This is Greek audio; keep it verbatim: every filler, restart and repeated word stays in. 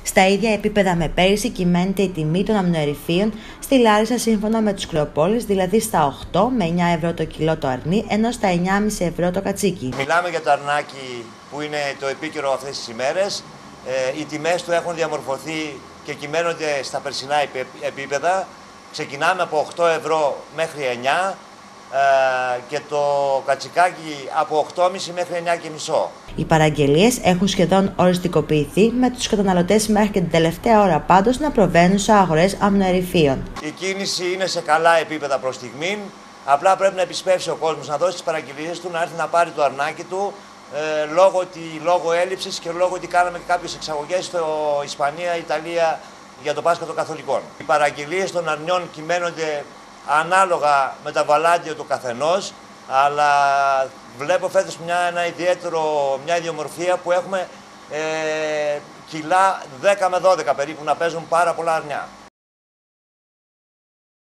Στα ίδια επίπεδα με πέρυσι κυμαίνεται η τιμή των αμνοερυφίων στη Λάρισα σύμφωνα με τους Κρεοπόλεις, δηλαδή στα οκτώ με εννιά ευρώ το κιλό το αρνί, ενώ στα εννιά κόμμα πέντε ευρώ το κατσίκι. Μιλάμε για το αρνάκι που είναι το επίκαιρο αυτές τις ημέρες. Ε, οι τιμές του έχουν διαμορφωθεί και κυμαίνονται στα περσινά επίπεδα. Ξεκινάμε από οκτώ ευρώ μέχρι εννιά ε, και το κατσικάκι από οκτώ κόμμα πέντε μέχρι εννιά κόμμα πέντε. Οι παραγγελίες έχουν σχεδόν οριστικοποιηθεί, με τους καταναλωτές μέχρι και την τελευταία ώρα πάντως να προβαίνουν σε αγορές αμνοερυφίων. Η κίνηση είναι σε καλά επίπεδα προς στιγμήν. Απλά πρέπει να επισπεύσει ο κόσμος, να δώσει τις παραγγελίες του, να έρθει να πάρει το αρνάκι του, ε, λόγω, τη, λόγω έλλειψης και λόγω ότι κάναμε και κάποιες εξαγωγές στο Ισπανία, Ιταλία για το Πάσχα των Καθολικών. Οι παραγγελίες των αρνιών κυμαίνονται ανάλογα με τα βαλάντια του καθενός, αλλά βλέπω φέτος μια, ένα ιδιαίτερο, μια ιδιομορφία που έχουμε ε, κιλά δέκα με δώδεκα περίπου να παίζουν πάρα πολλά αρνιά.